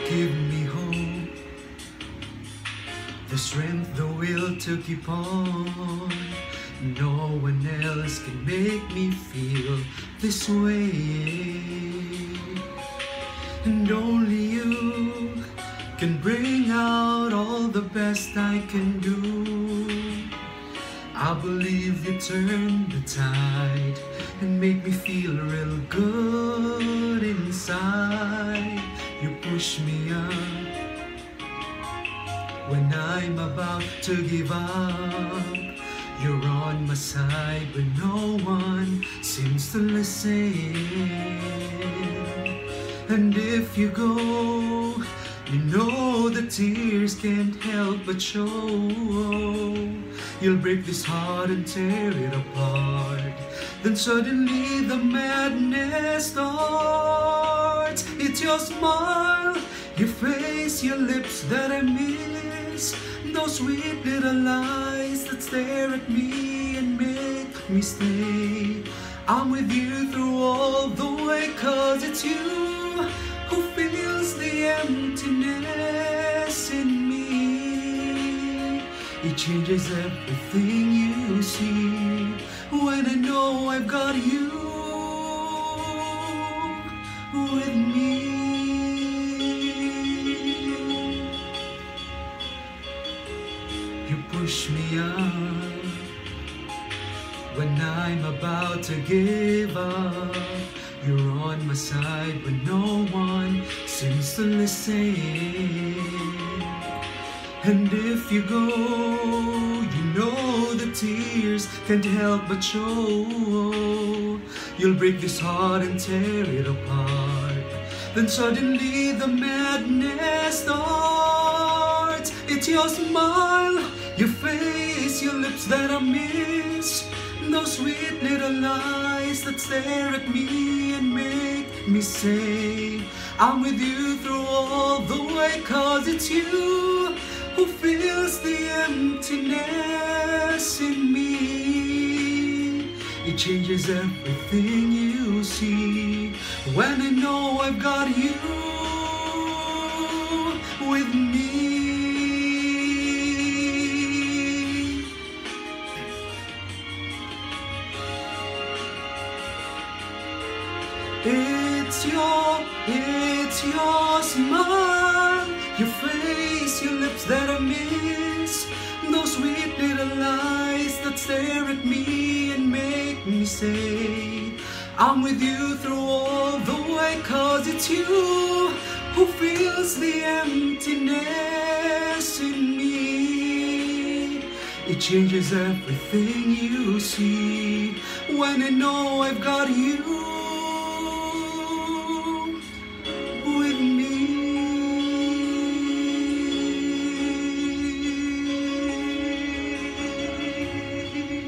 give me hope, the strength, the will to keep on. No one else can make me feel this way, and only you can bring out all the best I can do. I believe you turn the tide and make me feel real good inside. You push me up when I'm about to give up. You're on my side when no one seems to listen. And if you go, you know the tears can't help but show. You'll break this heart and tear it apart. Then suddenly the madness starts. It's your smile, your face, your lips that I miss. Those sweet little lies that stare at me and make me stay. I'm with you through all the way, 'cause it's you who fills the emptiness in me. It changes everything you see when I know I've got you with me. You push me up when I'm about to give up. You're on my side when no one seems to listen. And if you go, you know the tears can't help but show. You'll break this heart and tear it apart. Then suddenly the madness starts. It's your smile, your face, your lips that I miss. Those sweet little lies that stare at me and make me say, I'm with you through all the way, 'cause it's you who fills the emptiness in me. It changes everything you see when I know I've got you with me. It's your smile, your face, your lips that I miss. Those sweet little lies that stare at me and make me say, I'm with you through all the way, 'cause it's you who fills the emptiness in me. It changes everything you see when I know I've got you